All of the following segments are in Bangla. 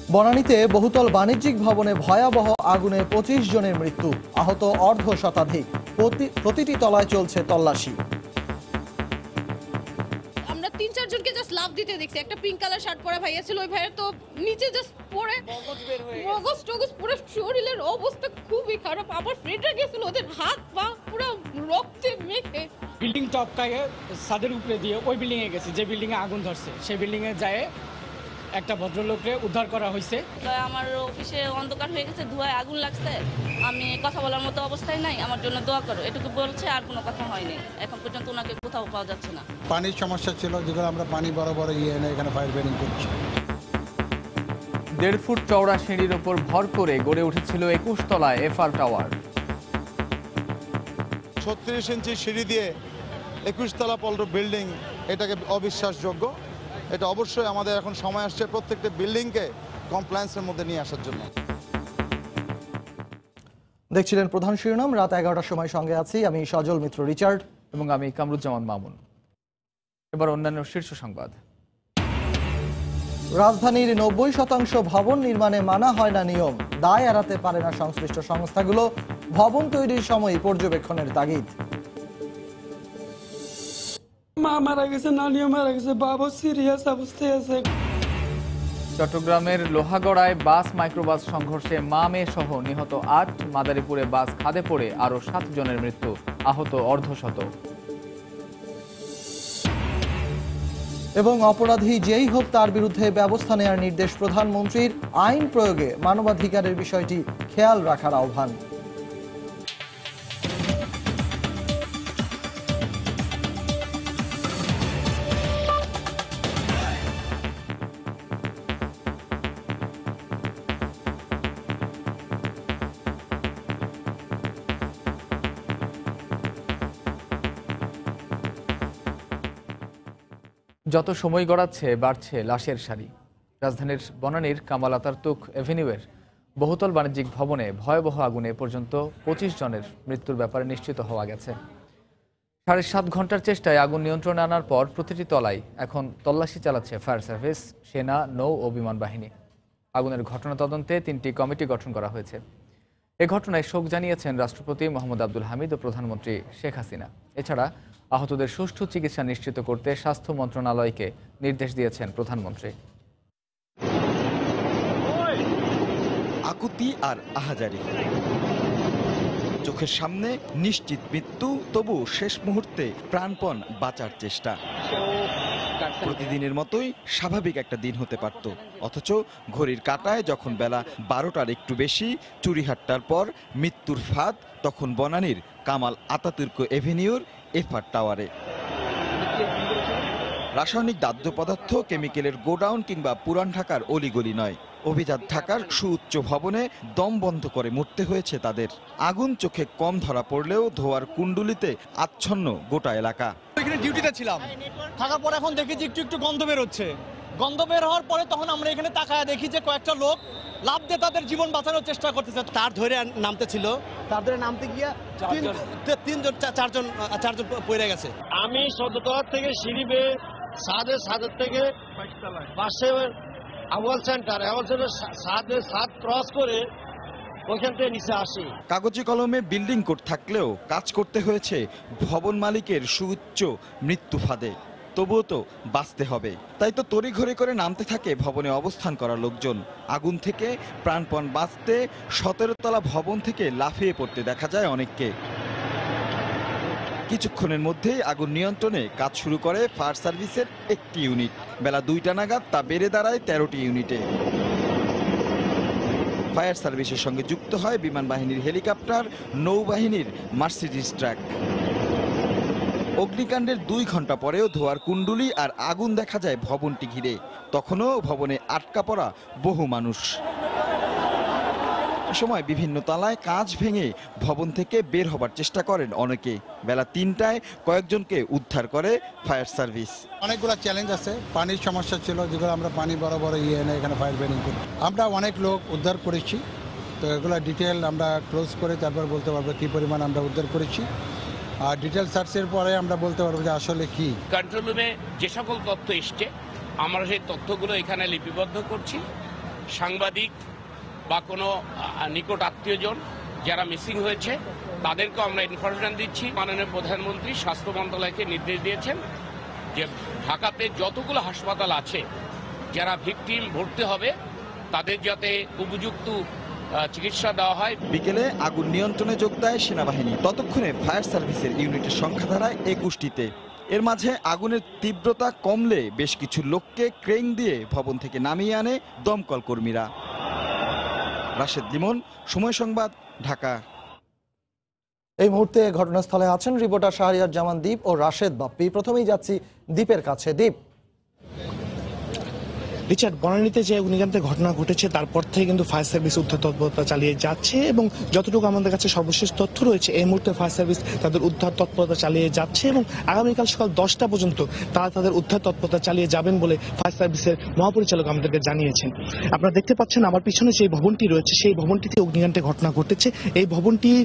বনানীতে বহুতল বাণিজ্যিক ভবনে ভয়াবহ আগুনে 25 জনের মৃত্যু, আহত অর্ধ শতাধিক। প্রতিটি তলায় চলছে তল্লাশি। আমরা 3-4 জনকে জাস্ট লাভ দিতে দেখছি। একটা পিঙ্ক কালার শার্ট পরা ভাইয়া ছিল, ওই ভাইয়ের তো নিচে জাস্ট পড়ে মগজ টগজ পুরো শরীরের অবস্থা খুবই খারাপ। আমার ফ্রেন্ডরা গেছিল, ওদের হাত পা পুরো রক্তে মেখে। বিল্ডিং টপকায় ছাদের উপরে দিয়ে ওই বিল্ডিং এ গেছে, যে বিল্ডিং এ আগুন ধরছে সেই বিল্ডিং এ যায় একটা ভদ্রলোককে উদ্ধার করা হয়েছে। আমার অফিসে অন্ধকার হয়ে গেছে, ধোঁয়ায় আগুন লাগছে, আমি কথা বলার মতো অবস্থায় নাই, আমার জন্য দোয়া করো, এটুকু বলছে, আর কোনো কথা হয়নি। এখন পর্যন্ত ওনাকে কোথাও পাওয়া যাচ্ছে না। পানির সমস্যা ছিল, যেগুলো আমরা পানি বড় বড় এনে এখানে ফায়ার ব্রিগেড করছি। 1.5 ফুট চওড়া সিঁড়ির ওপর ভর করে গড়ে উঠেছিল 21 তলায় এফআর টাওয়ার। 36 ইঞ্চি সিঁড়ি দিয়ে 21 তলা পল্টন বিল্ডিং, এটাকে অবিশ্বাসযোগ্য। এটা অবশ্যই আমাদের এখন সময় আসছে প্রত্যেকটা বিল্ডিংকে কমপ্লায়েন্সের মধ্যে নিয়ে আসার জন্য। দেখছিলেন প্রধান শিরোনাম। রাত 11টার সময় সঙ্গে আছি আমি সজল মিত্র রিচার্ড এবং আমি কামরুজ্জামান মামুন। এবার অন্যান্য শীর্ষ সংবাদ। রাজধানীর 90% ভবন নির্মাণে মানা হয় না নিয়ম, দায় এড়াতে পারে না সংশ্লিষ্ট সংস্থাগুলো, ভবন তৈরির সময় পর্যবেক্ষণের তাগিদ। মা মারা গেছে, নানিও মারা গেছে, বাবা সিরিয়াস অবস্থায় আছে। চট্টগ্রামের লোহাগড়ায় বাস মাইক্রোবাস সংঘর্ষে মা মেয়ে সহ নিহত 8, মাদারীপুরে বাস খাদে পড়ে আরও 7 জনের মৃত্যু, আহত অর্ধশত। এবং অপরাধী যেই হোক তার বিরুদ্ধে ব্যবস্থা নেওয়ার নির্দেশ প্রধানমন্ত্রীর, আইন প্রয়োগে মানবাধিকারের বিষয়টি খেয়াল রাখার আহ্বান। যত সময় গড়াচ্ছে বাড়ছে লাশের সারি। রাজধানীর বনানীর কামাল আতাতুর্ক এভিনিউয়ের বহুতল বাণিজ্যিক ভবনে ভয়াবহ আগুনে পর্যন্ত 25 জনের মৃত্যুর ব্যাপারে নিশ্চিত হওয়া গেছে। 7.5 ঘন্টার চেষ্টায় আগুন নিয়ন্ত্রণে আনার পর প্রতিটি তলায় এখন তল্লাশি চালাচ্ছে ফায়ার সার্ভিস, সেনা, নৌ ও বিমান বাহিনী। আগুনের ঘটনা তদন্তে 3টি কমিটি গঠন করা হয়েছে। এ ঘটনায় শোক জানিয়েছেন রাষ্ট্রপতি মোহাম্মদ আব্দুল হামিদ ও প্রধানমন্ত্রী শেখ হাসিনা। এছাড়া আহতদের সুষ্ঠু চিকিৎসা নিশ্চিত করতে স্বাস্থ্য মন্ত্রণালয়কে নির্দেশ দিয়েছেন প্রধানমন্ত্রী। আকুতি আর আহাজারি, চোখের সামনে নিশ্চিত মৃত্যু, তবু শেষ মুহূর্তে প্রাণপণ বাঁচার চেষ্টা। প্রতিদিনের মতোই স্বাভাবিক একটা দিন হতে পারত, অথচ ঘড়ির কাঁটায় যখন বেলা 12টার একটু বেশি, চুরিহাট্টার পর মৃত্যুর ফাঁদ তখন বনানীর কামাল আতাতুর্ক এভিনিউর এফআর টাওয়ারে। রাসায়নিক দাহ্য পদার্থ, কেমিক্যালের গোডাউন কিংবা পুরান ঢাকার অলিগলি নয়, অভিজাত ঢাকার সুউচ্চ ভবনে দম বন্ধ করে মরতে হয়েছে তাদের। আগুন চোখে কম ধরা পড়লেও ধোয়ার কুণ্ডুলিতে আচ্ছন্ন গোটা এলাকা। এখানে ডিউটিতে ছিলাম, থাকার পর এখন দেখি যে একটু একটু গন্ধ বের হচ্ছে। গন্ধ বের হওয়ার পরে তখন আমরা এখানে তাকায় দেখি যে কয়েকটা লোক লাফ দিয়ে তাদের জীবন বাঁচানোর চেষ্টা করতেছে। তার ধরে নামতে ছিল, তার ধরে নামতে গিয়া 4জন পড়ে গেছে। আমি 17 থেকে সিঁড়ি বেয়ে সাদের থেকে পাশে আওয়াল সেন্টার সাদ ক্রস করে ওইখান থেকে নিচে আসি। কাগজে কলমে বিল্ডিং কোড থাকলেও কাজ করতে হয়েছে ভবন মালিকের সুউচ্চ মৃত্যু ফাঁদে। তবুও তো বাঁচতে হবে, তাই তো তড়িঘড়ি করে নামতে থাকে ভবনে অবস্থান করা লোকজন। আগুন থেকে প্রাণপণ বাঁচতে 17 তলা ভবন থেকে লাফিয়ে পড়তে দেখা যায় অনেককে। কিছুক্ষণের মধ্যেই আগুন নিয়ন্ত্রণে কাজ শুরু করে ফায়ার সার্ভিসের একটি ইউনিট। বেলা 2টা নাগাদ তা বেড়ে দাঁড়ায় 13টি ইউনিটে। ফায়ার সার্ভিসের সঙ্গে যুক্ত হয় বিমান বাহিনীর হেলিকপ্টার, নৌবাহিনীর মার্সিডিজ ট্রাক। অগ্নিকাণ্ডের 2 ঘন্টা পরেও ধোয়ার কুণ্ডুলি আর আগুন দেখা যায় ভবনটি ঘিরে। তখনও ভবনে আটকা পড়া বহু মানুষ। সময় বিভিন্ন তলায় কাঁচ ভেঙে ভবন থেকে বের হবার চেষ্টা করেন অনেকে। বেলা 3টায় কয়েকজনকে উদ্ধার করে ফায়ার সার্ভিস। অনেকগুলো চ্যালেঞ্জ আছে, পানির সমস্যা ছিল, যেগুলো আমরা পানি বড় বড় এনে এখানে ফায়ার ব্রিগেড করি। আমরা অনেক লোক উদ্ধার করেছি, তো এগুলো ডিটেল আমরা ক্লোজ করে তারপর বলতে পারবো কী পরিমাণ আমরা উদ্ধার করেছি। আর ডিটেল সার্চের পরে আমরা বলতে পারবো যে আসলে কি। কন্ট্রোল রুমে যে সকল তথ্য এসছে আমরা সেই তথ্যগুলো এখানে লিপিবদ্ধ করছি সাংবাদিক বা কোনো নিকট আত্মীয়জন যারা মিসিং হয়েছে তাদেরকেও আমরা ইনফরমেশন দিচ্ছি। মাননীয় প্রধানমন্ত্রী স্বাস্থ্য মন্ত্রণালয়কে নির্দেশ দিয়েছেন যে ঢাকাতে যতগুলো হাসপাতাল আছে যারা ভিকটিম ভর্তি হবে তাদের যাতে উপযুক্ত চিকিৎসা দেওয়া হয়। বিকেলে আগুন নিয়ন্ত্রণে যোগ দেয় সেনাবাহিনী। ততক্ষণে ফায়ার সার্ভিসের ইউনিটের সংখ্যা দাঁড়ায় 21টিতে। এর মাঝে আগুনের তীব্রতা কমলে বেশ কিছু লোককে ক্রেন দিয়ে ভবন থেকে নামিয়ে আনে দমকল কর্মীরা। রাশেদ লিমন, সময় সংবাদ, ঢাকা। এই মুহূর্তে ঘটনাস্থলে আছেন রিপোর্টার শাহরিয়ার জামান দীপ ও রাশেদ বাপ্পি। প্রথমেই যাচ্ছি দীপের কাছে। দীপ, রিচার্ড, বনানীতে যে অগ্নিকাণ্ডের ঘটনা ঘটেছে তারপর থেকে কিন্তু ফায়ার সার্ভিস উদ্ধার তৎপরতা চালিয়ে যাচ্ছে এবং যতটুকু আমাদের কাছে সর্বশেষ তথ্য রয়েছে এই মুহূর্তে ফায়ার সার্ভিস তাদের উদ্ধার তৎপরতা চালিয়ে যাচ্ছে এবং আগামীকাল সকাল 10টা পর্যন্ত তারা তাদের উদ্ধার তৎপরতা চালিয়ে যাবেন বলে ফায়ার সার্ভিসের মহাপরিচালক আমাদেরকে জানিয়েছেন। আপনারা দেখতে পাচ্ছেন আমার পিছনে যে ভবনটি রয়েছে সেই ভবনটিতে অগ্নিকাণ্ডের ঘটনা ঘটেছে। এই ভবনটির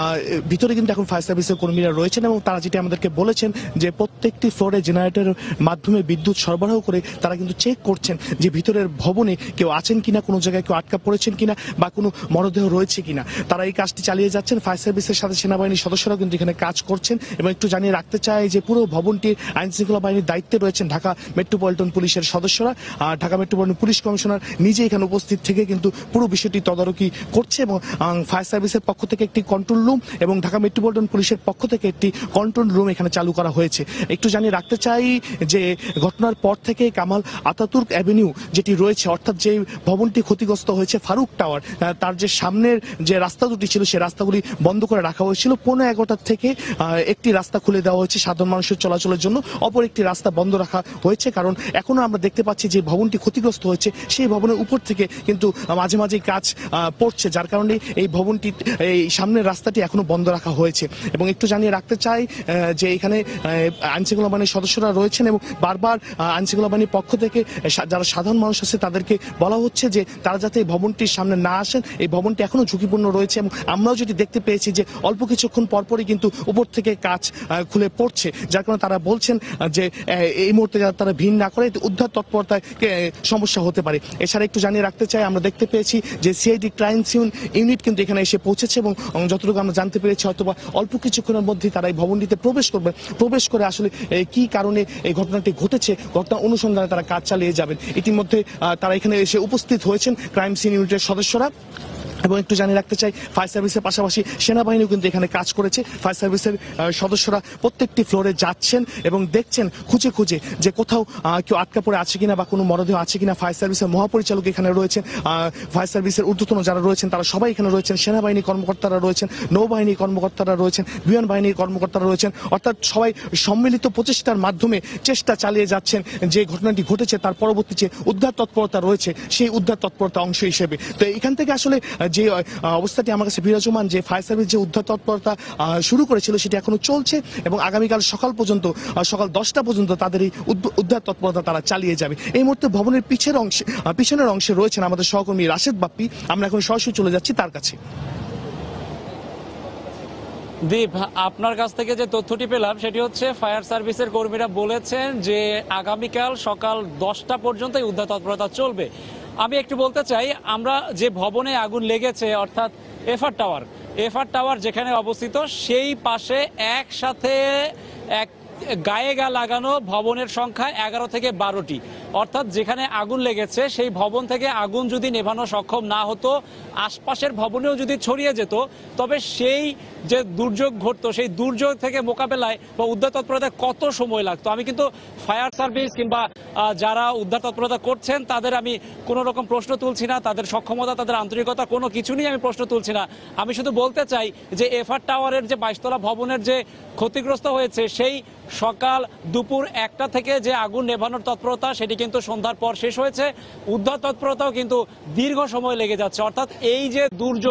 ভিতরে কিন্তু এখন ফায়ার সার্ভিসের কর্মীরা রয়েছেন এবং তারা যেটা আমাদেরকে বলেছেন যে প্রত্যেকটি ফ্লোরে জেনারেটরের মাধ্যমে বিদ্যুৎ সরবরাহ করে তারা কিন্তু চেক করছেন যে ভিতরের ভবনে কেউ আছেন কিনা, কোনো জায়গায় কেউ আটকা পড়েছেন কিনা বা কোনো মরদেহ রয়েছে কিনা। তারা এই কাজটি চালিয়ে যাচ্ছেন। ফায়ার সার্ভিসের সাথে সেনাবাহিনীর সদস্যরাও কিন্তু এখানে কাজ করছেন এবং একটু জানিয়ে রাখতে চাই যে পুরো ভবনটির আইন শৃঙ্খলা বাহিনীর দায়িত্বে রয়েছেন ঢাকা মেট্রোপলিটন পুলিশের সদস্যরা। ঢাকা মেট্রোপলিটন পুলিশ কমিশনার নিজে এখানে উপস্থিত থেকে কিন্তু পুরো বিষয়টি তদারকি করছে এবং ফায়ার সার্ভিসের পক্ষ থেকে একটি কন্ট্রোল রুম এবং ঢাকা মেট্রোপলিটন পুলিশের পক্ষ থেকে একটি কন্ট্রোল রুম এখানে চালু করা হয়েছে। একটু জানিয়ে রাখতে চাই যে ঘটনার পর থেকে কামাল আতাতুর্ক অ্যাভিনিউ যেটি রয়েছে, অর্থাৎ যে ভবনটি ক্ষতিগ্রস্ত হয়েছে ফারুক টাওয়ার, তার যে সামনের যে রাস্তা দুটি ছিল সেই রাস্তাগুলি বন্ধ করে রাখা হয়েছিল। 11:15 থেকে একটি রাস্তা খুলে দেওয়া হয়েছে সাধারণ মানুষের চলাচলের জন্য, অপর একটি রাস্তা বন্ধ রাখা হয়েছে। কারণ এখনো আমরা দেখতে পাচ্ছি যে ভবনটি ক্ষতিগ্রস্ত হয়েছে সেই ভবনের উপর থেকে কিন্তু মাঝে মাঝে কাজ পড়ছে, যার কারণে এই ভবনটি এই সামনের রাস্তাটি এখনো বন্ধ রাখা হয়েছে। এবং একটু জানিয়ে রাখতে চাই যে এখানে আইনশৃঙ্খলা বাহিনীর সদস্যরা রয়েছেন এবং বারবার আইনশৃঙ্খলা বাহিনীর পক্ষ থেকে যারা সাধারণ মানুষ আছে তাদেরকে বলা হচ্ছে যে তারা যাতে এই ভবনটির সামনে না আসেন। এই ভবনটি এখনো ঝুঁকিপূর্ণ রয়েছে এবং আমরাও যেটি দেখতে পেয়েছি যে অল্প কিছুক্ষণ পরপরই কিন্তু উপর থেকে কাজ খুলে পড়ছে, যার কারণে তারা বলছেন যে এই মুহূর্তে তারা ভিড় না করে উদ্ধার তৎপরতায় সমস্যা হতে পারে। এছাড়া একটু জানিয়ে রাখতে চাই আমরা দেখতে পেয়েছি যে সিআইডি ক্রাইম সিন ইউনিট কিন্তু এখানে এসে পৌঁছেছে এবং যতটুকু আমরা জানতে পেরেছি হয়তোবা অল্প কিছুক্ষণের মধ্যেই তারা এই ভবনটিতে প্রবেশ করবে। প্রবেশ করে আসলে কি কারণে এই ঘটনাটি ঘটেছে ঘটনা অনুসন্ধানে তারা কাজ চালিয়ে যাবেন। ইতিমধ্যে তারা এখানে এসে উপস্থিত হয়েছেন ক্রাইম সিন ইউনিটের সদস্যরা। এবং একটু জানিয়ে রাখতে চাই ফায়ার সার্ভিসের পাশাপাশি সেনাবাহিনীও কিন্তু এখানে কাজ করেছে। ফায়ার সার্ভিসের সদস্যরা প্রত্যেকটি ফ্লোরে যাচ্ছেন এবং দেখছেন খুঁজে খুঁজে যে কোথাও কেউ আটকা পড়ে আছে কিনা বা কোনো মরদেহ আছে কিনা। ফায়ার সার্ভিসের মহাপরিচালক এখানে রয়েছেন, ফায়ার সার্ভিসের ঊর্ধ্বতন যারা রয়েছেন তারা সবাই এখানে রয়েছেন, সেনাবাহিনী কর্মকর্তারা রয়েছেন, নৌবাহিনীর কর্মকর্তারা রয়েছেন, বিমান বাহিনীর কর্মকর্তারা রয়েছেন। অর্থাৎ সবাই সম্মিলিত প্রচেষ্টার মাধ্যমে চেষ্টা চালিয়ে যাচ্ছেন যে ঘটনাটি ঘটেছে তার পরবর্তী যে উদ্ধার তৎপরতা রয়েছে সেই উদ্ধার তৎপরতা অংশ হিসেবে। তো এখান থেকে আসলে যে অবস্থাটি আমার কাছে বিরাজমান যে ফায়ার সার্ভিস যে উদ্ধার তৎপরতা শুরু করেছিল সেটি এখনো চলছে এবং আগামীকাল সকাল পর্যন্ত সকাল 10টা পর্যন্ত তাদের এই উদ্ধার তৎপরতা তারা চালিয়ে যাবে। এই মুহূর্তে ভবনের পিছনের অংশে রয়েছেন আমাদের সহকর্মী রাশেদ বাপ্পি। আমরা এখন সরাসরি চলে যাচ্ছি তার কাছে। দীপ, আপনার কাছ থেকে যে তথ্যটি পেলাম সেটি হচ্ছে ফায়ার সার্ভিসের কর্মীরা বলেছেন যে আগামীকাল সকাল 10টা পর্যন্ত এই উদ্ধার তৎপরতা চলবে। আমি একটু বলতে চাই, আমরা যে ভবনে আগুন লেগেছে অর্থাৎ এফআর টাওয়ার যেখানে অবস্থিত সেই পাশে একসাথে গায়ে গা লাগানো ভবনের সংখ্যা 11 থেকে 12টি। অর্থাৎ যেখানে আগুন লেগেছে সেই ভবন থেকে আগুন যদি নেভানো সক্ষম না হতো, আশপাশের ভবনেও যদি ছড়িয়ে যেত, তবে সেই যে দুর্যোগ ঘটতো সেই দুর্যোগ থেকে মোকাবেলায় বা উদ্ধার তৎপরতায় কত সময় লাগতো। আমি কিন্তু ফায়ার সার্ভিস কিংবা যারা উদ্ধার তৎপরতা করছেন তাদের আমি কোনো রকম প্রশ্ন তুলছি না, তাদের সক্ষমতা তাদের আন্তরিকতা কোনো কিছু নিয়ে আমি প্রশ্ন তুলছি না। আমি শুধু বলতে চাই যে এফআর টাওয়ারের যে 22তলা ভবনের যে ক্ষতিগ্রস্ত হয়েছে সেই সকাল দুপুর 1টা থেকে যে আগুন নেভানোর তৎপরতা সেটি কিন্তু সন্ধ্যার পর শেষ হয়েছে। উদ্ধার তৎপরতাও কিন্তু দীর্ঘ সময় লেগে যাচ্ছে। অর্থাৎ এই যে দুর্যোগ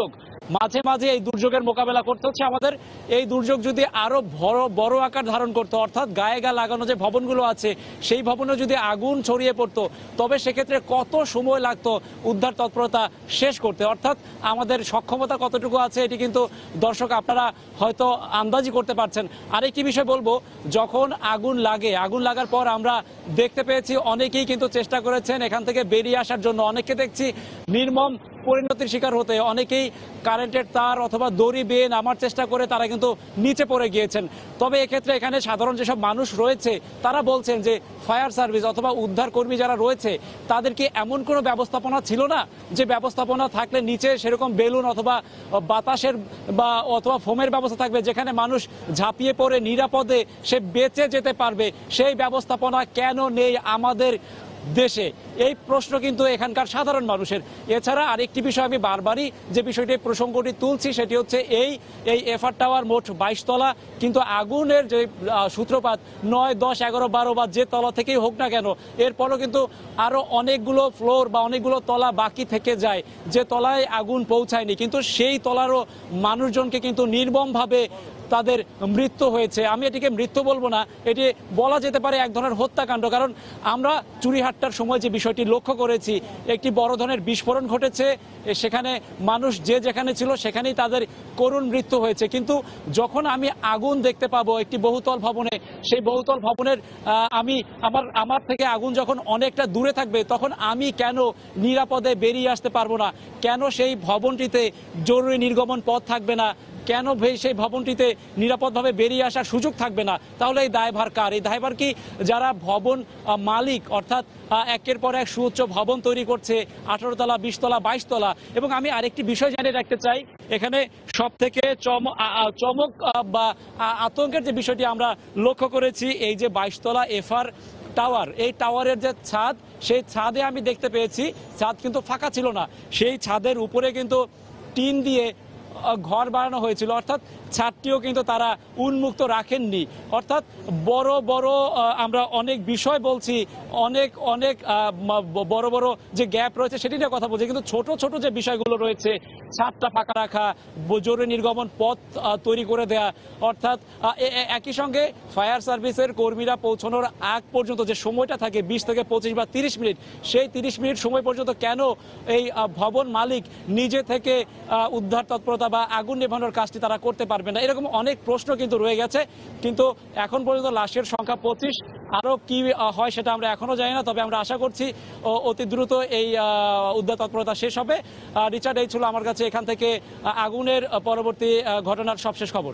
মাঝে মাঝে এই দুর্যোগের মোকাবেলা করতে হচ্ছে আমাদের। এই দুর্যোগ যদি আরো বড় আকার ধারণ করতো, অর্থাৎ গায়ে গা লাগানো যে ভবনগুলো আছে সেই ভবনে যদি আগুন ছড়িয়ে পড়তো, তবে সেক্ষেত্রে কত সময় লাগতো উদ্ধার তৎপরতা শেষ করতে। অর্থাৎ আমাদের সক্ষমতা কতটুকু আছে এটি কিন্তু দর্শক আপনারা হয়তো আন্দাজি করতে পারছেন। আরেকটি বিষয় বলবো, যখন আগুন লাগার পর আমরা দেখতে পেয়েছি অনেকেই কিন্তু চেষ্টা করেছেন এখান থেকে বেরিয়ে আসার জন্য। অনেককে দেখছি নির্মম পরিণতির শিকার হতে, অনেকেই কারেন্টের তার অথবা দড়ি বেয়ে নামার চেষ্টা করে তারা কিন্তু নিচে পড়ে গিয়েছেন। তবে এক্ষেত্রে এখানে সাধারণ যেসব মানুষ রয়েছে তারা বলছেন যে ফায়ার সার্ভিস অথবা উদ্ধার কর্মী যারা রয়েছে তাদের কি এমন কোনো ব্যবস্থাপনা ছিল না, যে ব্যবস্থাপনা থাকলে নিচে সেরকম বেলুন অথবা বাতাসের বা অথবা ফোমের ব্যবস্থা থাকবে যেখানে মানুষ ঝাঁপিয়ে পড়ে নিরাপদে সে বেঁচে যেতে পারবে, সেই ব্যবস্থাপনা কেন নেই আমাদের দেশে? এই প্রশ্ন কিন্তু এখানকার সাধারণ মানুষের। এছাড়া আরেকটি বিষয় আমি বারবারই যে বিষয়টি প্রসঙ্গটি তুলছি সেটি হচ্ছে এই এফআর টাওয়ার মোট 22 তলা, কিন্তু আগুনের যে সূত্রপাত 9, 10, 11, 12 বা যে তলা থেকেই হোক না কেন, এরপরও কিন্তু আরো অনেকগুলো ফ্লোর বা অনেকগুলো তলা বাকি থেকে যায় যে তলায় আগুন পৌঁছায়নি, কিন্তু সেই তলারও মানুষজনকে কিন্তু নির্মমভাবে তাদের মৃত্যু হয়েছে। আমি এটিকে মৃত্যু বলবো না, এটি বলা যেতে পারে এক ধরনের হত্যাকাণ্ড। কারণ আমরা চুরিহাট্টার সময় যে বিষয়টি লক্ষ্য করেছি, একটি বড় ধরনের বিস্ফোরণ ঘটেছে, সেখানে মানুষ যে যেখানে ছিল সেখানেই তাদের করুণ মৃত্যু হয়েছে। কিন্তু যখন আমি আগুন দেখতে পাবো একটি বহুতল ভবনে, সেই বহুতল ভবনের আমার থেকে আগুন যখন অনেকটা দূরে থাকবে, তখন আমি কেন নিরাপদে বেরিয়ে আসতে পারবো না? কেন সেই ভবনটিতে জরুরি নির্গমন পথ থাকবে না? কেন সেই ভবনটিতে নিরাপদভাবে বেরিয়ে আসার সুযোগ থাকবে না? তাহলে এই দায়ভার কার? এই দায়ভার কি যারা ভবন মালিক, অর্থাৎ একের পর এক সুউচ্চ ভবন তৈরি করছে, 18 তলা, 20 তলা, 22 তলা। এবং আমি আরেকটি বিষয় জানিয়ে রাখতে চাই, এখানে সব থেকে চমক বা আতঙ্কের যে বিষয়টি আমরা লক্ষ্য করেছি, এই যে 22 তলা এফআর টাওয়ার, এই টাওয়ারের যে ছাদ, সেই ছাদে আমি দেখতে পেয়েছি ছাদ কিন্তু ফাঁকা ছিল না, সেই ছাদের উপরে কিন্তু টিন দিয়ে ঘর বানানো হয়েছিল, অর্থাৎ ছাদটিও কিন্তু তারা উন্মুক্ত রাখেননি। অর্থাৎ বড় বড় আমরা অনেক বিষয় বলছি, অনেক বড় বড় যে গ্যাপ রয়েছে সেটি নিয়ে কথা বলছি, কিন্তু ছোট ছোট যে বিষয়গুলো রয়েছে, ছাদটা ফাঁকা রাখা, জরুরি নির্গমন পথ তৈরি করে দেয়া, অর্থাৎ একই সঙ্গে ফায়ার সার্ভিসের কর্মীরা পৌঁছানোর আগ পর্যন্ত যে সময়টা থাকে 20 থেকে 25 বা 30 মিনিট, সেই 30 মিনিট সময় পর্যন্ত কেন এই ভবন মালিক নিজে থেকে উদ্ধার তৎপরতা বা আগুন নেভানোর কাজটি তারা করতে পারবে না? এরকম অনেক প্রশ্ন কিন্তু রয়ে গেছে। কিন্তু এখন পর্যন্ত লাশের সংখ্যা 25, আরো কি হয় সেটা আমরা এখনো জানি না। তবে আমরা আশা করছি অতি দ্রুত এই উদ্ধার তৎপরতা শেষ হবে। রিচার্ড, এই ছিল আমার কাছে এখান থেকে আগুনের পরবর্তী ঘটনার সবশেষ খবর।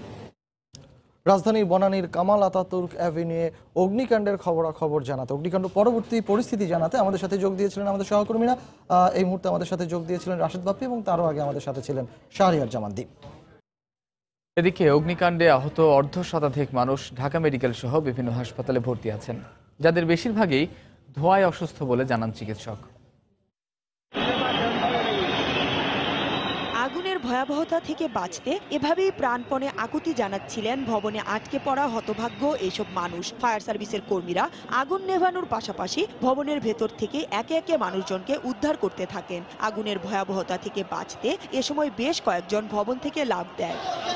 রাজধানীর বনানীর কামাল আতাতুর্ক অ্যাভিনিউয়ে অগ্নিকাণ্ডের খবরাখবর জানাতে, অগ্নিকাণ্ড পরবর্তী পরিস্থিতি জানাতে আমাদের সাথে যোগ দিয়েছিলেন আমাদের সহকর্মীরা। এই মুহূর্তে আমাদের সাথে যোগ দিয়েছিলেন রাশেদ বাপ্পি এবং তারও আগে আমাদের সাথে ছিলেন শাহরিয়ার জামান দ্বীপ। এদিকে অগ্নিকাণ্ডে আহত অর্ধ শতাধিক মানুষ ঢাকা মেডিকেল সহ বিভিন্ন হাসপাতালে ভর্তি আছেন, যাদের বেশিরভাগই ধোঁয়ায় অসুস্থ বলে জানান চিকিৎসক। আগুনের ভয়াবহতা থেকে বাঁচতে এভাবেই প্রাণপণে আকুতি জানাচ্ছিলেন ভবনে আটকে পড়া হতভাগ্য এইসব মানুষ। ফায়ার সার্ভিসের কর্মীরা আগুন নেভানোর পাশাপাশি ভবনের ভেতর থেকে একে একে মানুষজনকে উদ্ধার করতে থাকেন। আগুনের ভয়াবহতা থেকে বাঁচতে এ সময় বেশ কয়েকজন ভবন থেকে লাফ দেয়।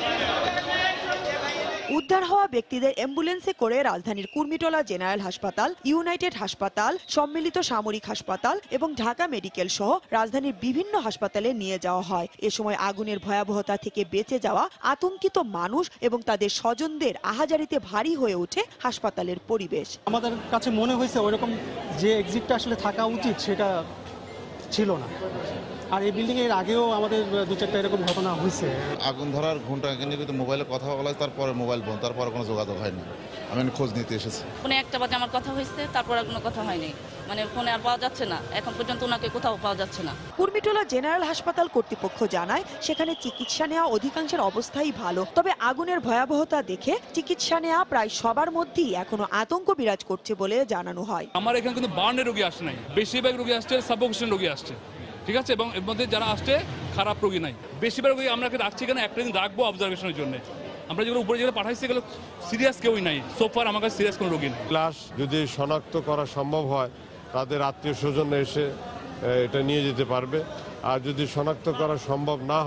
উদ্ধার হওয়া ব্যক্তিদের অ্যাম্বুলেন্সে করে রাজধানীর কুর্মিটোলা জেনারেল হাসপাতাল, ইউনাইটেড হাসপাতাল, সম্মিলিত সামরিক হাসপাতাল এবং ঢাকা মেডিকেল সহ রাজধানীর বিভিন্ন হাসপাতালে নিয়ে যাওয়া হয়। এ সময় আগুনের ভয়াবহতা থেকে বেঁচে যাওয়া আতঙ্কিত মানুষ এবং তাদের স্বজনদের আহাজারিতে ভারী হয়ে ওঠে হাসপাতালের পরিবেশ। আমাদের কাছে মনে হয়েছে ওইরকম যে এক্সিটটা আসলে থাকা উচিত সেটা ছিল না। আর এই বিল্ডিং এর আগেও আমাদের 2-4টা এরকম ঘটনা হয়েছে। আগুন ধরার ঘন্টা কিন্তু মোবাইলে কথা বলা, তারপরে মোবাইল বন্ধ, তারপরে কোনো যোগাযোগ হয়নি। আমি খোঁজ নিতে এসেছি। ফোনে একটা বাজে আমার কথা হয়েছে, তারপর আর কোনো কথা হয়নি। মানে ফোনে আর পাওয়া যাচ্ছে না, এখন পর্যন্ত ওনাকে কোথাও পাওয়া যাচ্ছে না। কুর্মিটোলা জেনারেল হাসপাতাল কর্তৃপক্ষ জানায় সেখানে চিকিৎসা নেওয়া অধিকাংশের অবস্থাই ভালো। তবে আগুনের ভয়াবহতা দেখে চিকিৎসা নেওয়া প্রায় সবার মধ্যেই এখনো আতঙ্ক বিরাজ করছে বলে জানানো হয়। আমার এখানে কিন্তু বার্নের রোগী আসছে নাই, বেশিরভাগ রোগী আসছে সাফোকেশন রোগী আসছে, ঠিক আছে, এবং এর মধ্যে যারা আসছে খারাপ রোগী নাই। বেশিরভাগ রোগী আমরা রাখছি কেন, একটা দিন রাখবো অবজারভেশনের জন্য। আমরা যেগুলো উপরে যেগুলো পাঠাইছি সেগুলো সিরিয়াস কেউই নাই, সোফার আমার কাছে সিরিয়াস কোনো রোগী নেই। লাশ যদি শনাক্ত করা সম্ভব হয় তাদের আত্মীয় স্বজন এসে এটা নিয়ে যেতে পারবে, আর যদি শনাক্ত করা সম্ভব না হয়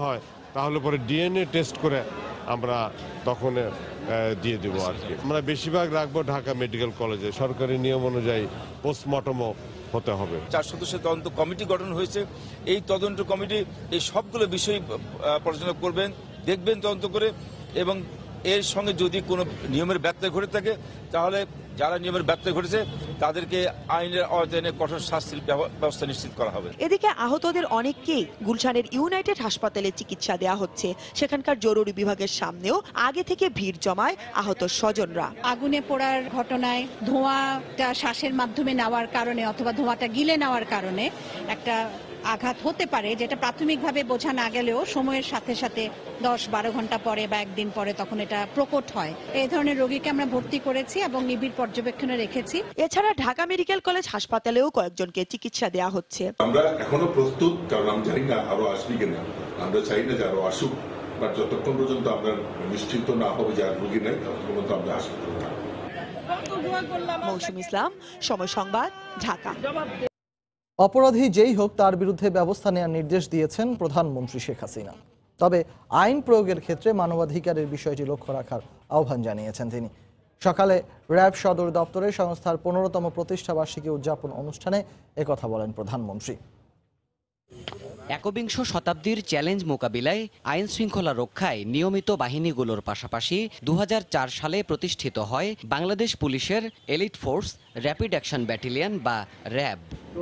তাহলে পরে ডিএনএ টেস্ট করে আমরা তখন দিয়ে দেবো আর কি। আমরা বেশিরভাগ রাখবো ঢাকা মেডিকেল কলেজে, সরকারি নিয়ম অনুযায়ী পোস্টমর্টমও হতে হবে। 4 সদস্যের তদন্ত কমিটি গঠন হয়েছে। এই তদন্ত কমিটি এই সবগুলো বিষয় পর্যালোচনা করবেন, দেখবেন তদন্ত করে, এবং এর সঙ্গে যদি কোনো নিয়মের ব্যত্যয় ঘটে থাকে তাহলে যারা নিয়মের ব্যত্যয় ঘটেছে তাদেরকে আইনের আওতায় কঠোর শাস্তির ব্যবস্থা নিশ্চিত করা হবে। এদিকে আহতদের অনেককেই গুলশানের ইউনাইটেড হাসপাতালে চিকিৎসা দেওয়া হচ্ছে। সেখানকার জরুরি বিভাগের সামনেও আগে থেকে ভিড় জমায় আহত স্বজনরা। আগুনে পোড়ার ঘটনায় ধোঁয়াটা শ্বাসের মাধ্যমে নেওয়ার কারণে অথবা ধোঁয়াটা গিলে নেওয়ার কারণে একটা আঘাত হতে পারে, যেটা প্রাথমিকভাবে বোঝা না গেলেও সময়ের সাথে সাথে 10-12 ঘন্টা পরে বা একদিন পরে তখন এটা প্রকট হয়। এই ধরনের রোগীকে আমরা ভর্তি করেছি এবং নিবিড় পর্যবেক্ষণে রেখেছি। এছাড়া ঢাকা মেডিকেল কলেজ হাসপাতালেও কয়েকজনকে চিকিৎসা দেওয়া হচ্ছে। আমরা এখনো প্রস্তুত, কারণ আমি জানি না আরো আসবে কিনা, আমরা চাই না যে আরো আসুক, বাট যতক্ষণ পর্যন্ত আমরা নিশ্চিত না হবো যে আর রোগী নেই ততক্ষণ পর্যন্ত আমরা হাসপাতালে থাকবো। মৌসুমী ইসলাম, সময় সংবাদ, ঢাকা। অপরাধী যেই হোক তার বিরুদ্ধে ব্যবস্থা নেওয়ার নির্দেশ দিয়েছেন প্রধানমন্ত্রী শেখ হাসিনা। তবে আইন প্রয়োগের ক্ষেত্রে মানবাধিকারের বিষয়টি লক্ষ্য রাখার আহ্বান জানিয়েছেন তিনি। সকালে র্যাব সদর দপ্তরে সংস্থার 15তম প্রতিষ্ঠাবার্ষিকী উদযাপন অনুষ্ঠানে একথা বলেন প্রধানমন্ত্রী। একবিংশ শতাব্দীর চ্যালেঞ্জ মোকাবিলায় আইন শৃঙ্খলা রক্ষায় নিয়মিত বাহিনীগুলোর পাশাপাশি 2004 সালে প্রতিষ্ঠিত হয় বাংলাদেশ পুলিশের elite force rapid action battalion বা র্যাব।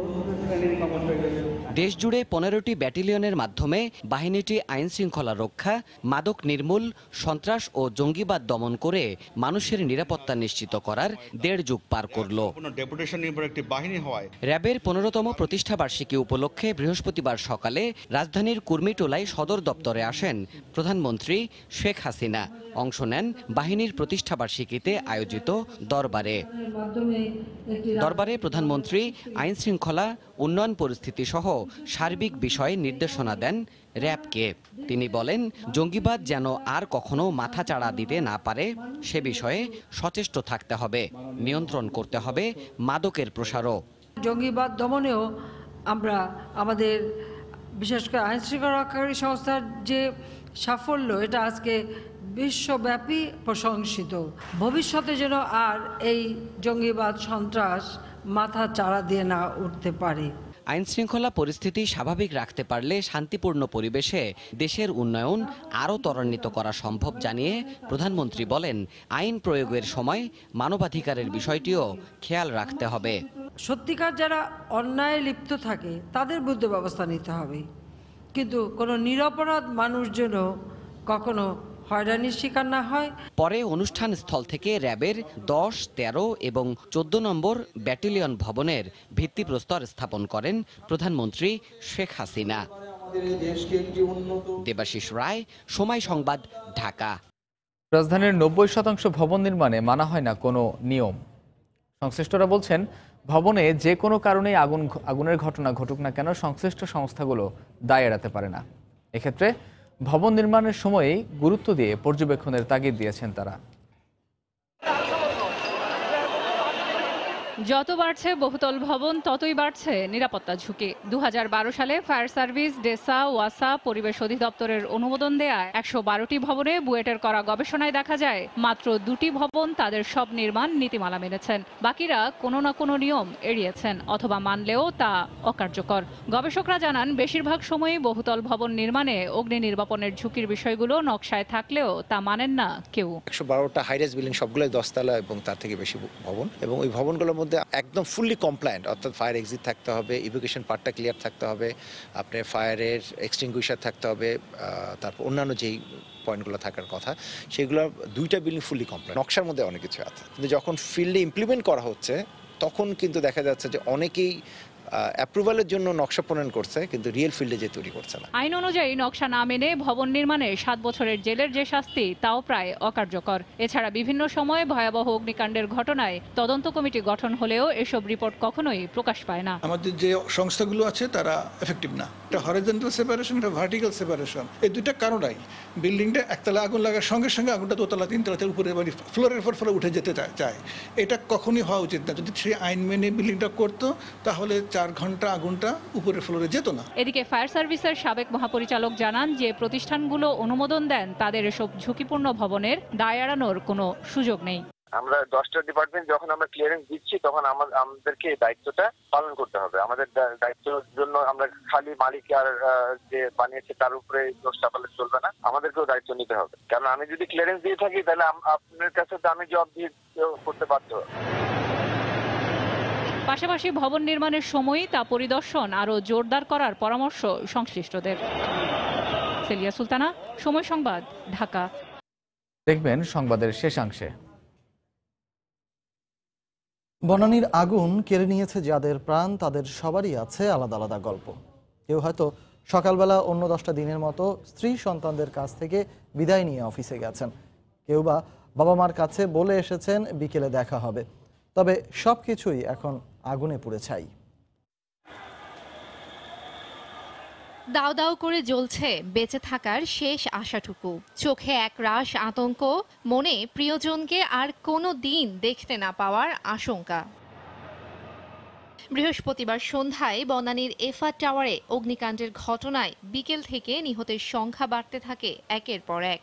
দেশজুড়ে 15টি ব্যাটালিয়নের মাধ্যমে বাহিনীটি আইন শৃঙ্খলা রক্ষা, মাদক নির্মূল, সন্ত্রাস ও জঙ্গিবাদ দমন করে মানুষের নিরাপত্তা নিশ্চিত করার 1.5 যুগ পার করল। র্যাবের 15তম প্রতিষ্ঠাবার্ষিকী উপলক্ষে বৃহস্পতিবার সকালে রাজধানীর কুর্মিটোলায় সদর দপ্তরে আসেন প্রধানমন্ত্রী শেখ হাসিনা। অংশ নেন বাহিনীর প্রতিষ্ঠাবার্ষিকীতে আয়োজিত দরবারে প্রধানমন্ত্রী আইন শৃঙ্খলা, উন্নয়ন পরিস্থিতি সহ সার্বিক বিষয়ে নির্দেশনা দেন র্যাবকে। তিনি বলেন, জঙ্গিবাদ যেন আর কখনো মাথাচাড়া দিতে না পারে সে বিষয়ে সচেষ্ট থাকতে হবে, নিয়ন্ত্রণ করতে হবে মাদকের প্রসারও। জঙ্গিবাদ দমনেও আমরা আমাদের বিশেষ করে আইন শৃঙ্খলা রক্ষাকারী সংস্থার যে সাফল্য, এটা আজকে বিশ্বব্যাপী প্রশংসিত। ভবিষ্যতে যেন আর এই জঙ্গিবাদ সন্ত্রাস মাথা চাড়া দিয়ে না উঠতে পারে। আইন শৃঙ্খলা পরিস্থিতি স্বাভাবিক রাখতে পারলে শান্তিপূর্ণ পরিবেশে দেশের উন্নয়ন আরও ত্বরান্বিত করা সম্ভব জানিয়ে প্রধানমন্ত্রী বলেন, আইন প্রয়োগের সময় মানবাধিকারের বিষয়টিও খেয়াল রাখতে হবে। সত্যিকার যারা অন্যায় লিপ্ত থাকে তাদের বিরুদ্ধে ব্যবস্থা নিতে হবে, কিন্তু কোনো নিরপরাধ মানুষ যেন কখনো হয়রানির শিকার না হয়। পরে অনুষ্ঠান স্থল থেকে র্যাবের 10, 13 এবং 14 নম্বর ব্যাটালিয়ন ভবনের ভিত্তিপ্রস্তর স্থাপন করেন প্রধানমন্ত্রী শেখ হাসিনা। দেবাশিস রায়, সময় সংবাদ, ঢাকা। রাজধানীর 90% ভবন নির্মাণে মানা হয় না কোনো নিয়ম। সংশ্লিষ্টরা বলছেন, ভবনে যে কোনো কারণেই আগুনের ঘটনা ঘটুক না কেন সংশ্লিষ্ট সংস্থাগুলো দায় এড়াতে পারে না। এক্ষেত্রে ভবন নির্মাণের সময়ই গুরুত্ব দিয়ে পর্যবেক্ষণের তাগিদ দিয়েছেন তারা। যত বাড়ছে বহুতল ভবন ততই বাড়ছে নিরাপত্তা ঝুঁকি। 2012 সালে ফায়ার সার্ভিস, ডেসা, ওয়াসা, পরিবেশ অধিদপ্তরের অনুমোদন দেয়া 112টি ভবনে বুয়েটের করা গবেষণায় দেখা যায় মাত্র 2টি ভবন তাদের সব নির্মাণ নীতিমালা মেনেছেন। বাকিরা কোনো না কোনো নিয়ম এড়িয়েছেন অথবা মানলেও তা অকার্যকর। গবেষকরা জানান, বেশিরভাগ সময়ই বহুতল ভবন নির্মাণে অগ্নি নির্বাপনের ঝুঁকির বিষয়গুলো নকশায় থাকলেও তা মানেন না কেউ। 112টা হাইরাইজ বিল্ডিং সবগুলোই 10 তলা এবং তার থেকে বেশি ভবন, এবং ওই ভবনগুলোর একদম ফুললি কমপ্লায়েন্ট, অর্থাৎ ফায়ার এক্সিট থাকতে হবে, ইভ্যাকুয়েশন পার্টটা ক্লিয়ার থাকতে হবে, আপনার ফায়ারের এক্সটিংগুইশার থাকতে হবে, তারপর অন্যান্য যেই পয়েন্টগুলো থাকার কথা সেগুলো 2টা বিল্ডিং ফুললি কমপ্লায়েন্ট। নকশার মধ্যে অনেক কিছু আছে, কিন্তু যখন ফিল্ডে ইমপ্লিমেন্ট করা হচ্ছে তখন কিন্তু দেখা যাচ্ছে যে অনেকেই অ্যাপ্রুভালের জন্য নকশা প্রণয়ন করছে, কিন্তু রিয়েল ফিল্ডে যে তৈরি করছে না। আইন অনুযায়ী নকশা না মেনে ভবন নির্মাণে 7 বছরের জেলের যে শাস্তি, তাও প্রায় অকার্যকর। এছাড়া বিভিন্ন সময়ে ভয়াবহ অগ্নিকাণ্ডের ঘটনায় তদন্ত কমিটি গঠন হলেও এসব রিপোর্ট কখনোই প্রকাশ পায় না। আমাদের যে সংস্থাগুলো আছে তারা এফেক্টিভ না। একটা হরিজন্টাল সেপারেশন, একটা ভার্টিক্যাল সেপারেশন, এই দুইটা কারণেই বিল্ডিংটা একতলা আগুন লাগার সঙ্গে সঙ্গে আগুনটা 2 তলা 3 তলাতে উপরে মানে ফ্লোরের পর উঠে যেতে চায়। এটা কখনই হওয়া উচিত না। যদি সেই আইন মেনে বিল্ডিংটা করতো তাহলে 4 ঘন্টা আগুনটা উপরের ফ্লোরে যেত না। এদিকে ফায়ার সার্ভিসের সাবেক মহাপরিচালক জানান, যে প্রতিষ্ঠানগুলো অনুমোদন দেন তাদের এসব ঝুঁকিপূর্ণ ভবনের দায় এড়ানোর কোনো সুযোগ নেই। আমরা 10টা ডিপার্টমেন্ট যখন আমরা ক্লিয়ারেন্স দিচ্ছি তখন আমাদেরকে এই দায়িত্বটা পালন করতে হবে। আমাদের দায়িত্বের জন্য আমরা খালি মালিক আর যে বানিয়েছে তার উপরে দোষ চাপালে চলবে না, আমাদেরকেও দায়িত্ব নিতে হবে। কারণ আমি যদি ক্লিয়ারেন্স দিয়ে থাকি তাহলে আপনার কাছে তো আমি জবাব দিয়ে করতে বাধ্য। পাশাপাশি ভবন নির্মাণের সময় তা পরিদর্শন আরও জোরদার করার পরামর্শ সংশ্লিষ্টদের। সেলিয়া সুলতানা, সময় সংবাদ, ঢাকা। দেখবেন সংবাদের শেষাংশে। বনানীর আগুন কেড়ে নিয়েছে যাদের প্রাণ, তাদের সবারই আছে আলাদা আলাদা গল্প। কেউ হয়তো সকালবেলা অন্য 10টা দিনের মতো স্ত্রী সন্তানদের কাছ থেকে বিদায় নিয়ে অফিসে গেছেন, কেউ বা বাবা মার কাছে বলে এসেছেন বিকেলে দেখা হবে। তবে সব কিছুই এখন আগুনে পুড়ে ছাই। দাও দাও করে জ্বলছে বেঁচে থাকার শেষ আশাটুকু। চোখে একরাশ আতঙ্ক, মনে প্রিয়জনকে আর কোনো দিন দেখতে না পাওয়ার আশঙ্কা। বৃহস্পতিবার সন্ধ্যায় বনানীর এফআর টাওয়ারে অগ্নিকাণ্ডের ঘটনায় বিকেল থেকে নিহতের সংখ্যা বাড়তে থাকে একের পর এক।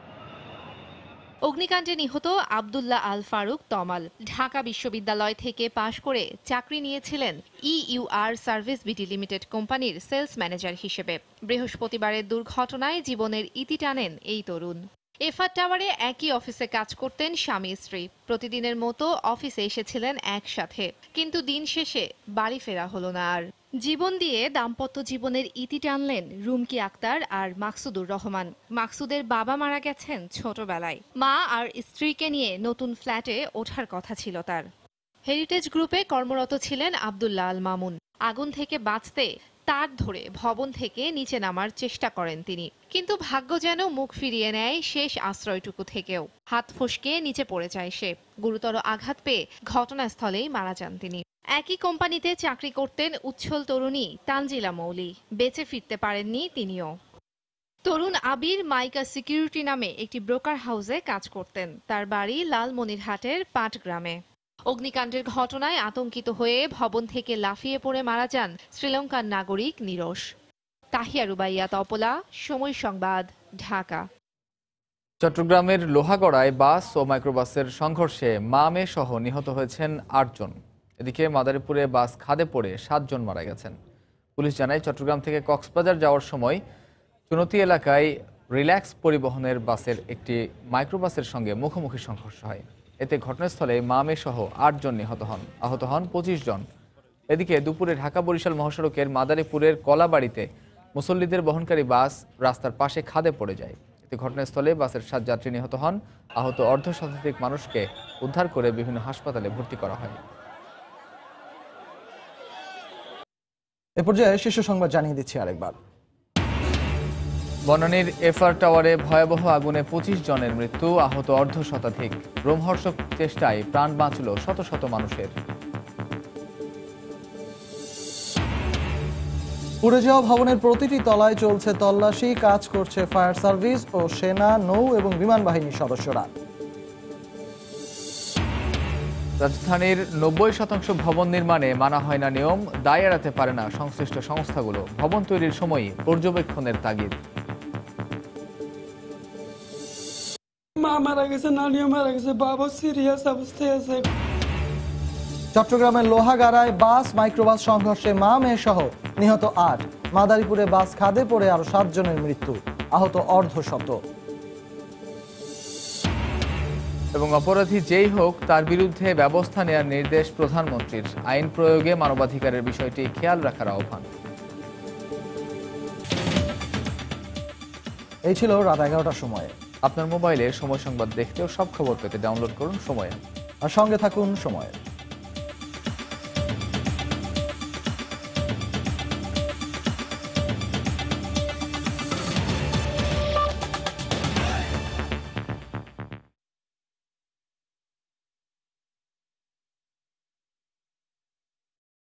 অগ্নিকাণ্ডে নিহত আব্দুল্লাহ আল ফারুক তমাল ঢাকা বিশ্ববিদ্যালয় থেকে পাশ করে চাকরি নিয়েছিলেন ইউআর সার্ভিস বিডি লিমিটেড কোম্পানির সেলস ম্যানেজার হিসেবে। বৃহস্পতিবারের দুর্ঘটনায় জীবনের ইতি টানেন এই তরুণ। এফআর টাওয়ারে একই অফিসে কাজ করতেন স্বামী স্ত্রী। প্রতিদিনের মতো অফিসে এসেছিলেন একসাথে, কিন্তু দিন শেষে বাড়ি ফেরা হলো না আর। জীবন দিয়ে দাম্পত্য জীবনের ইতি টানলেন রুমকি আক্তার আর মাকসুদুর রহমান। মাকসুদের বাবা মারা গেছেন ছোটবেলায়। মা আর স্ত্রীকে নিয়ে নতুন ফ্ল্যাটে ওঠার কথা ছিল তার। হেরিটেজ গ্রুপে কর্মরত ছিলেন আব্দুল্লাহ আল মামুন। আগুন থেকে বাঁচতে তার ধরে ভবন থেকে নিচে নামার চেষ্টা করেন তিনি, কিন্তু ভাগ্য যেন মুখ ফিরিয়ে নেয় শেষ আশ্রয়টুকু থেকেও। হাত ফসকে নিচে পড়ে যায় সে। গুরুতর আঘাত পেয়ে ঘটনাস্থলেই মারা যান তিনি। একই কোম্পানিতে চাকরি করতেন উচ্ছল তরুণী তানজিলা মৌলি। বেঁচে ফিরতে পারেননি তিনিও। তরুণ আবির মাইকা সিকিউরিটি নামে একটি ব্রোকার হাউসে কাজ করতেন। তার বাড়ি লালমনিরহাটের পাটগ্রামে। অগ্নিকাণ্ডের ঘটনায় আতঙ্কিত হয়ে ভবন থেকে লাফিয়ে পড়ে মারা যান শ্রীলঙ্কার নাগরিক নিরোশ। তাহিয়া রুবাইয়া তপলা, সময় সংবাদ, ঢাকা। চট্টগ্রামের লোহাগড়ায় বাস ও মাইক্রোবাসের সংঘর্ষে মা মেয়ে সহ নিহত হয়েছেন 8 জন। এদিকে মাদারীপুরে বাস খাদে পড়ে 7 জন মারা গেছেন। পুলিশ জানায়, চট্টগ্রাম থেকে কক্সবাজার যাওয়ার সময় চুনতি এলাকায় রিল্যাক্স পরিবহনের বাসের একটি মাইক্রোবাসের সঙ্গে মুখোমুখি সংঘর্ষ হয়। এতে ঘটনাস্থলে মা মেয়ে সহ 8 জন নিহত হন, আহত হন 25 জন। এদিকে দুপুরে ঢাকা বরিশাল মহাসড়কের মাদারীপুরের কলাবাড়িতে মুসল্লিদের বহনকারী বাস রাস্তার পাশে খাদে পড়ে যায়। এতে ঘটনাস্থলে বাসের 7 যাত্রী নিহত হন। আহত অর্ধশতাধিক মানুষকে উদ্ধার করে বিভিন্ন হাসপাতালে ভর্তি করা হয়। এ পর্যায়ে শীর্ষ সংবাদ জানিয়ে দিচ্ছি আরেকবার। বনানীর এফআর টাওয়ারে ভয়াবহ আগুনে 25 জনের মৃত্যু, আহত অর্ধশতাধিক। রোমহর্ষক চেষ্টায় প্রাণ বাঁচল শত শত মানুষের। পুড়ে যাওয়া ভবনের প্রতিটি তলায় চলছে তল্লাশি, কাজ করছে ফায়ার সার্ভিস ও সেনা, নৌ এবং বিমান বাহিনীর সদস্যরা। রাজধানীর 90% ভবন নির্মাণে মানা হয় না নিয়ম, দায় এড়াতে পারে না সংশ্লিষ্ট সংস্থাগুলো। ভবন তৈরির সময় পর্যবেক্ষণের তাগিদ। মা মারা গেছে, নানিও মারা গেছে, বাবা সিরিয়াস অবস্থায় আছে। চট্টগ্রামের লোহাগাড়ায় বাস মাইক্রোবাস সংঘর্ষে মা মেয়ে সহ নিহত 8। মাদারীপুরে বাস খাদে পড়ে আরো 7 জনের মৃত্যু, আহত অর্ধশত। এবং অপরাধী যেই হোক তার বিরুদ্ধে ব্যবস্থা নেওয়ার নির্দেশ প্রধানমন্ত্রীর। আইন প্রয়োগে মানবাধিকারের বিষয়টি খেয়াল রাখার আহ্বান। এই ছিল রাত 11টার সময়ে। আপনার মোবাইলে সময় সংবাদ দেখতে ও সব খবর পেতে ডাউনলোড করুন সময়, আর সঙ্গে থাকুন সময়।